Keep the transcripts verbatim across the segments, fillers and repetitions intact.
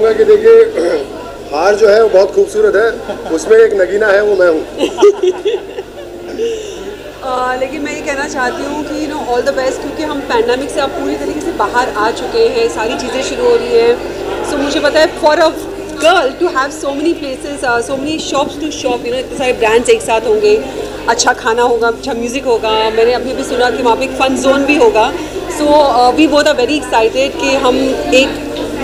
कहूँगा कि देखिए हार जो है वो बहुत खूबसूरत है, उसमें एक नगीना है, वो मैं हूँ। Uh, लेकिन मैं ये कहना चाहती हूँ कि you know all the best, क्योंकि हम पैंडमिक से अब पूरी तरीके से बाहर आ चुके हैं, सारी चीज़ें शुरू हो रही हैं. सो so, मुझे पता है for a girl to have so many places, so many shops to shop, you know इतने सारे ब्रांड्स एक साथ होंगे, अच्छा खाना होगा, अच्छा म्यूज़िक होगा. मैंने अभी भी सुना कि वहाँ पे एक फन जोन भी होगा. So we both are very excited कि हम एक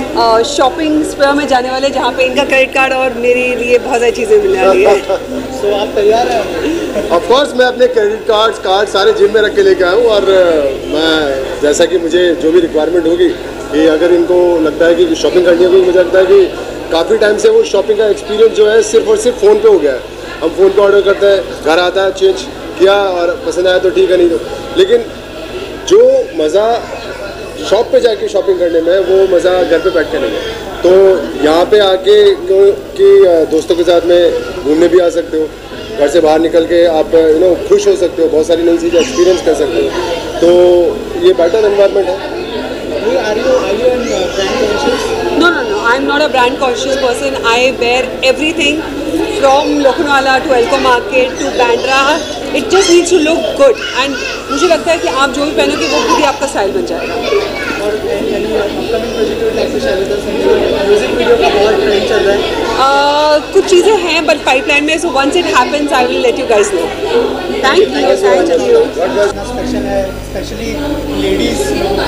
शॉपिंग स्पेयर में जाने वाले जहाँ पे इनका क्रेडिट कार्ड और मेरे लिए बहुत सारी चीज़ें मिलने वाली है. सो आप तैयार हैं? ऑफ कोर्स मैं अपने क्रेडिट कार्ड्स कार्ड सारे जिम में रख के लेके आया हूँ, और मैं जैसा कि मुझे जो भी रिक्वायरमेंट होगी कि अगर इनको लगता है कि शॉपिंग करनी है, क्योंकि मुझे लगता है कि काफ़ी टाइम से वो शॉपिंग का एक्सपीरियंस जो है सिर्फ और सिर्फ फ़ोन पे हो गया है. हम फ़ोन पे ऑर्डर करते हैं, घर आता है, चेंज किया और पसंद आया तो ठीक है, नहीं तो. लेकिन जो मज़ा शॉप पे जाके शॉपिंग करने में, वो मज़ा घर पे बैठ के नहीं है. तो यहाँ पे आके कि दोस्तों के साथ में घूमने भी आ सकते हो, घर से बाहर निकल के आप यू नो खुश हो सकते हो, बहुत सारी नई चीज़ें एक्सपीरियंस कर सकते हो. तो ये बेटर एनवायरनमेंट है. Are you are you a brand conscious? No, no, no. I'm not a brand conscious person. I wear everything from Lokhandwala to Elko Market to Bandra. It just needs to look good. And मुझे लगता है कि आप जो भी पहनोगे वो खुद ही आपका स्टाइल बन जाएगा. और अपकमिंग प्रोजेक्ट में like to share with us, music video का बहुत ट्रेंड चल रहा है. Uh, कुछ चीज़ें हैं बट पाइपलाइन में. So once it happens I will let you guys know. Thank you. Thank you. Special है, स्पेशली लेडीज.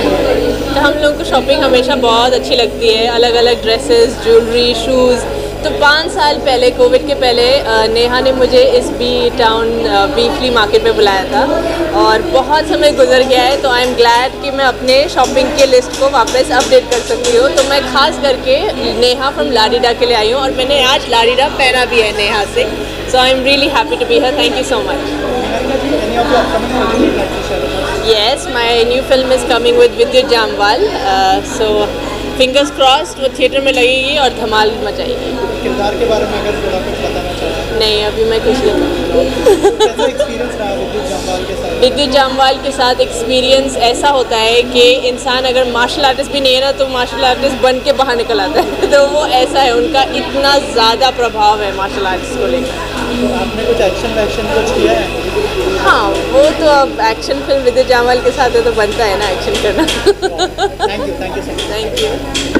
तो हम लोग को शॉपिंग हमेशा बहुत अच्छी लगती है, अलग अलग ड्रेसेस, ज्वेलरी, शूज़. तो पाँच साल पहले, कोविड के पहले, नेहा ने मुझे इस B town B flea market में बुलाया था और बहुत समय गुजर गया है. तो आई एम ग्लैड कि मैं अपने शॉपिंग के लिस्ट को वापस अपडेट कर सकती हूँ. तो मैं खास करके नेहा फ्रॉम लाडीडा के लिए आई हूँ और मैंने आज लाडीडा पहना भी है नेहा से. So I am really happy to be here. Thank you so much. Yes, my new film is coming with Vidyut Jamwal. Uh, so fingers crossed वो थिएटर में लगेगी और धमाल मचाएगी. किरदार के बारे में अगर थोड़ा कुछ बताना चाहें? नहीं, अभी मैं कुछ नहीं कहूँगी. कैसा एक्सपीरियंस रहा विद्युत जामवाल के साथ? विद्युत जामवाल के साथ एक्सपीरियंस ऐसा होता है कि इंसान अगर मार्शल आर्टिस्ट भी नहीं है ना तो मार्शल आर्टिस्ट बन के बाहर निकल आता है. तो वो ऐसा है, उनका इतना ज़्यादा प्रभाव है मार्शल आर्टिस्ट को लेकर. तो आपने कुछ एक्शन वैक्शन कुछ किया है? हाँ, वो तो अब एक्शन फिल्म विद्युत जामवाल के साथ है तो बनता है ना एक्शन करना. Thank you. Thank you so much. Thank you.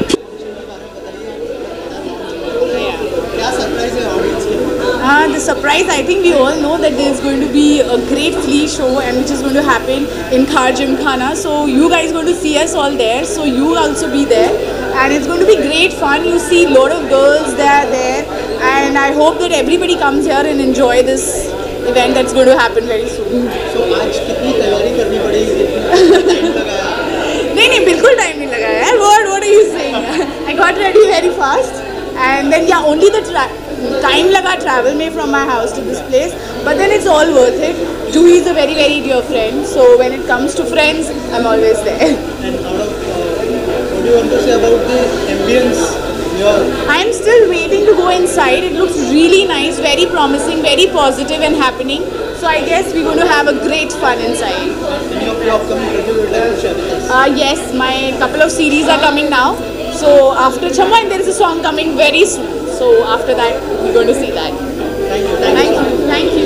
क्या सरप्राइज है ऑडियंस के लिए? Uh, the surprise, I think we all know that there is going to be a great flea show and which is going to happen in Khar Gymkhana. So you guys are going to see us all there. So you will also be there. And it's going to be great fun. You see a lot of girls that are there. And I hope that everybody comes here and enjoy this event that's going to happen very soon. So आज कितनी तैयारी करनी पड़ेगी? Time लगाया? नहीं नहीं बिल्कुल time नहीं लगाया यार. What what are you saying? I got ready very fast. And then yeah, only the tra time laga travel में from my house to this place, but then it's all worth it. Juhi is a very very dear friend, so when it comes to friends, I'm always there. And out of uh, what do you want to say about the ambience here? I'm still waiting to go inside. It looks really nice, very promising, very positive and happening. So I guess we're going to have a great fun inside. Any of your upcoming projects you would like to share with us? Uh, yes, my couple of series are coming now. So after Chamman, there is a song coming very soon. So after that, we're going to see that. Thank you. Thank you. Thank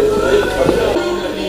you.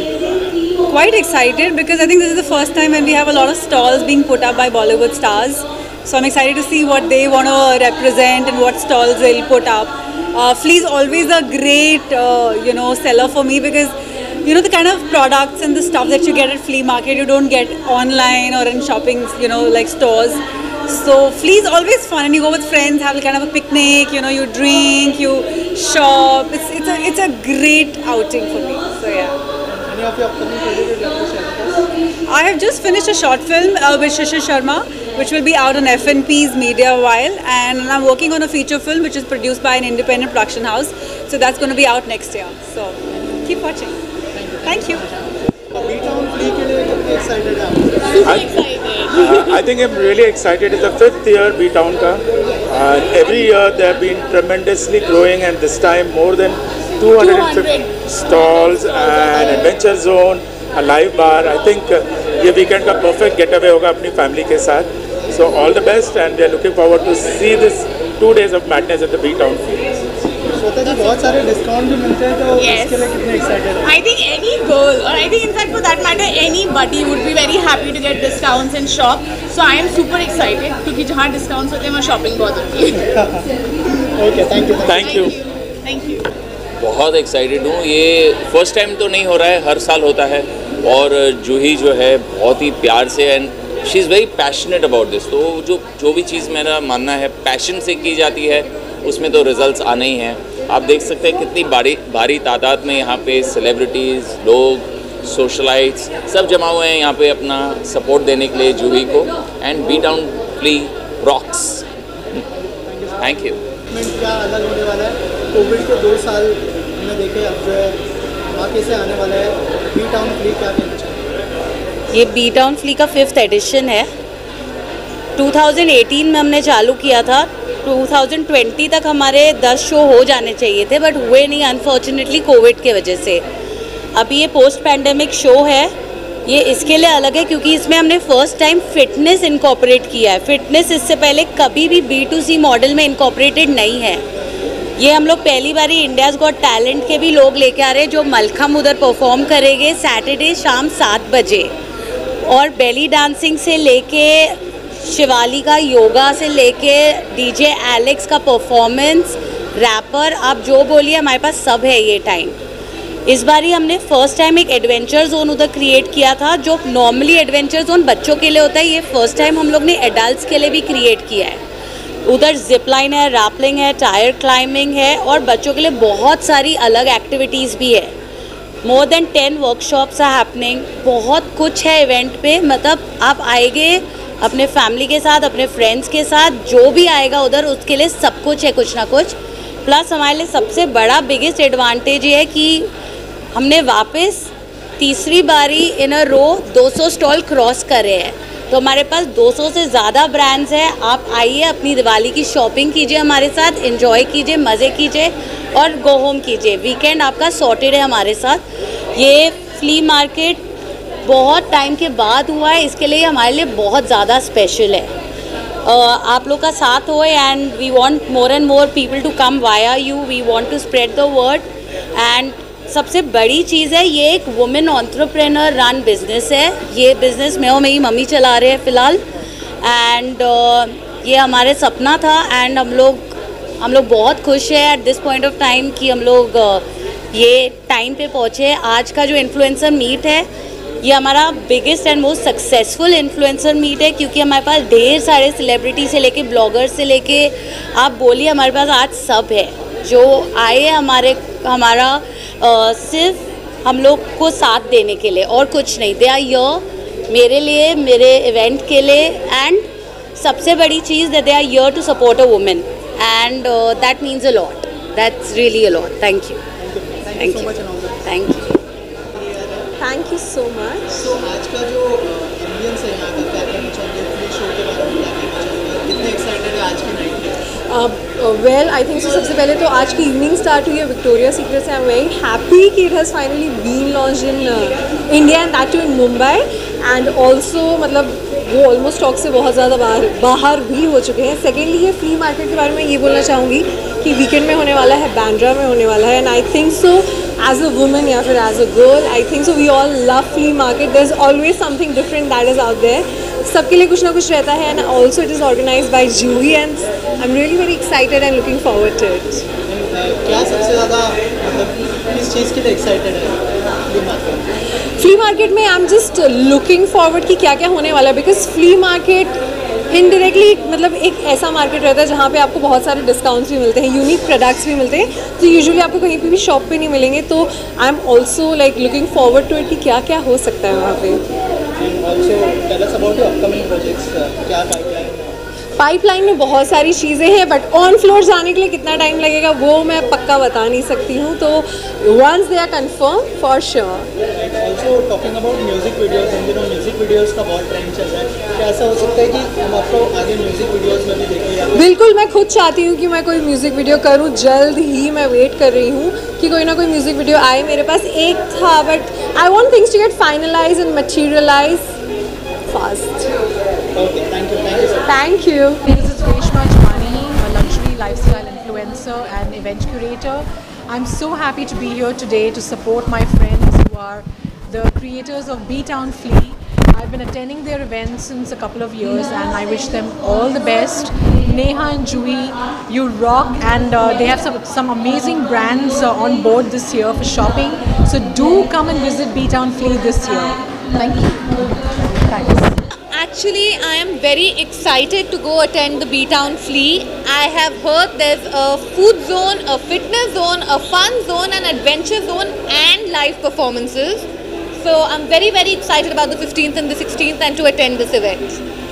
Quite excited because I think this is the first time when we have a lot of stalls being put up by Bollywood stars. So I'm excited to see what they want to represent and what stalls they'll put up. Uh, Flea is always a great, uh, you know, seller for me because, you know, the kind of products and the stuff that you get at flea market, you don't get online or in shopping, you know, like stores. So Flea is always fun, and you go with friends, have kind of a picnic. You know, you drink, you shop. It's it's a it's a great outing for me. So yeah. Any of your upcoming projects you'd like to share with us? I have just finished a short film uh, with Shishir Sharma, which will be out on F N P's Media a while, and I'm working on a feature film which is produced by an independent production house. So that's going to be out next year. So keep watching. Thank you. B Town Flea के लिए कितने excited हैं आप? Super excited. uh, I think I'm really excited. It's the fifth year B Town ka. Uh, every year they have been tremendously growing, and this time more than two hundred fifty stalls and adventure zone, a live bar. I think uh, ये weekend का perfect getaway होगा अपनी family के साथ. So all the best, and we are looking forward to see this two days of madness at the B Town Flea. Shweta जी बहुत सारे discount भी मिलते हैं तो Yes. इसके लिए कितने एक्साइटेड हैं? I think any girl, or I think in fact for that matter anybody would be very happy to get discounts and shop. So I am super excited क्योंकि जहाँ discounts होते हैं वहाँ shopping बहुत होती है. Okay thank you Thank you. Thank you. बहुत excited हूँ। ये फर्स्ट टाइम तो नहीं हो रहा है, हर साल होता है। और जूही जो है बहुत ही प्यार से and she is very passionate about this. तो जो जो भी चीज़ मेरा मानना है पैशन से की जाती है उसमें तो रिजल्ट्स आने ही हैं। आप देख सकते हैं कितनी भारी भारी तादाद में यहाँ पे सेलिब्रिटीज़, लोग, सोशलाइट्स सब जमा हुए हैं यहाँ पे अपना सपोर्ट देने के लिए जूही को। And B town flea rocks. Thank you. क्या अलग होने वाला है? कोविड के दो साल हमने देखे, अब जो है धमाके से आने वाला है बी टाउन फ्ली, क्या कहना चाहिए? ये बी टाउन फ्ली का फिफ्थ एडिशन है। दो हज़ार अठारह में हमने चालू किया था, दो हज़ार बीस तक हमारे दस शो हो जाने चाहिए थे बट हुए नहीं अनफॉर्चुनेटली कोविड के वजह से। अभी ये पोस्ट पैंडेमिक शो है। ये इसके लिए अलग है क्योंकि इसमें हमने फर्स्ट टाइम फिटनेस इनकॉर्पोरेट किया है। फिटनेस इससे पहले कभी भी बी टू सी मॉडल में इनकॉर्पोरेटेड नहीं है। ये हम लोग पहली बारी इंडियाज़ गॉट टैलेंट के भी लोग लेके आ रहे हैं जो मलखम उधर परफॉर्म करेंगे सैटरडे शाम सात बजे। और बेली डांसिंग से लेके शिवाली का योगा से लेके डीजे एलेक्स का परफॉर्मेंस, रैपर, आप जो बोलिए हमारे पास सब है ये टाइम। इस बार ही हमने फर्स्ट टाइम एक एडवेंचर जोन उधर क्रिएट किया था जो नॉर्मली एडवेंचर जोन बच्चों के लिए होता है, ये फर्स्ट टाइम हम लोग ने एडल्ट्स के लिए भी क्रिएट किया है। उधर जिप लाइन है, रैपलिंग है, टायर क्लाइंबिंग है और बच्चों के लिए बहुत सारी अलग एक्टिविटीज़ भी है। More than ten workshops are happening. बहुत कुछ है इवेंट पे, मतलब आप आएंगे अपने फैमिली के साथ, अपने फ्रेंड्स के साथ, जो भी आएगा उधर उसके लिए सब कुछ है कुछ ना कुछ। प्लस हमारे लिए सबसे बड़ा बिगेस्ट एडवांटेज ये है कि हमने वापस तीसरी बारी इन अ रो दो सौ स्टॉल क्रॉस करे हैं। तो हमारे पास दो सौ से ज़्यादा ब्रांड्स हैं। आप आइए, अपनी दिवाली की शॉपिंग कीजिए हमारे साथ, एंजॉय कीजिए, मज़े कीजिए और गो होम कीजिए। वीकेंड आपका सॉर्टेड है हमारे साथ। ये फ्ली मार्केट बहुत टाइम के बाद हुआ है, इसके लिए हमारे लिए बहुत ज़्यादा स्पेशल है। uh, आप लोग का साथ हो and we want more and more people to come via you. We want to spread the word. And सबसे बड़ी चीज़ है ये एक वुमेन एंटरप्रेन्योर रन बिज़नेस है। ये बिज़नेस मैं और मेरी मम्मी चला रहे हैं फ़िलहाल। एंड uh, ये हमारे सपना था एंड हम लोग हम लोग बहुत खुश हैं at this point of time कि हम लोग uh, ये टाइम पे पहुँचे। आज का जो इन्फ्लुएंसर मीट है ये हमारा biggest and most successful influencer meet है क्योंकि हमारे पास ढेर सारे सेलिब्रिटी से लेके ब्लॉगर से लेके आप बोलिए हमारे पास आज सब है जो आए हमारे हमारा uh, सिर्फ हम लोग को साथ देने के लिए और कुछ नहीं। दे आर यर मेरे लिए, मेरे इवेंट के लिए एंड सबसे बड़ी चीज़ they are here to support a women and that means a lot. That's really a lot. Thank you thank you thank you thank you so much. तो आज का जो एम्बियंस है यहाँ का, क्या कहना चाहिए फ्ली शो के बारे में, क्या कहना चाहिए, कितने एक्साइटेड है आज की नाइट में? वेल आई थिंक सो सबसे पहले तो आज की इवनिंग स्टार्ट हुई है विक्टोरिया सीक्रेट से। आई एम वेरी हैप्पी कि it has finally been launch in India and that too in Mumbai. And also मतलब वो ऑलमोस्ट स्टॉक से बहुत ज़्यादा बाहर बाहर भी हो चुके हैं। सेकेंडली ये फ्ली मार्केट के बारे में ये बोलना चाहूँगी कि वीकेंड में होने वाला है, बांद्रा में होने वाला है। And I think so as a woman या फिर as a girl I think so we all love flea market. There is always something different that is out there. सबके लिए कुछ ना कुछ रहता है and also it is organised by Juhi and I am really very excited and looking forward to it. क्या सबसे ज़्यादा मतलब किस चीज़ के लिए एक्साइटेड है फ्ली मार्केट? फ्ली मार्केट में I am just looking forward कि क्या क्या होने वाला है बिकॉज फ्ली मार्केट इनडायरेक्टली मतलब एक ऐसा मार्केट रहता है जहाँ पे आपको बहुत सारे डिस्काउंट्स भी मिलते हैं, यूनिक प्रोडक्ट्स भी मिलते हैं जो यूजुअली आपको कहीं पे भी शॉप पे नहीं मिलेंगे। तो I am also like looking forward to it कि क्या क्या हो सकता है वहाँ पे। पाइपलाइन में बहुत सारी चीज़ें हैं बट ऑन फ्लोर जाने के लिए कितना टाइम लगेगा वो मैं पक्का बता नहीं सकती हूँ। तो once they are confirm for sure. Also talking about music videos, इन दिनों म्यूजिक वीडियोस का बहुत ट्रेंड चल रहा है। क्या ऐसा हो सकता है कि हम आपको आगे म्यूजिक वीडियोस में भी देखें? बिल्कुल, मैं खुद चाहती हूँ कि मैं कोई म्यूज़िक वीडियो करूँ। जल्द ही मैं वेट कर रही हूँ कि कोई ना कोई म्यूज़िक वीडियो आए। मेरे पास एक था but I want things to get finalise and materialise fast. Okay, thank you, thank you. Thank you. This is Reshma Chwani, a luxury organizer and event curator. I'm so happy to be here today to support my friends who are the creators of B-Town Flea. I've been attending their events since a couple of years and I wish them all the best. Neha and Juhi, you rock, and uh, they have some, some amazing brands uh, on board this year for shopping. So do come and visit B-Town Flea this year. Thank you. Thanks. Actually, I am very excited to go attend the B-Town Flea. I have heard there's a food zone, a fitness zone, a fun zone, an adventure zone and live performances. So I'm very very excited about the fifteenth and the sixteenth and to attend this event.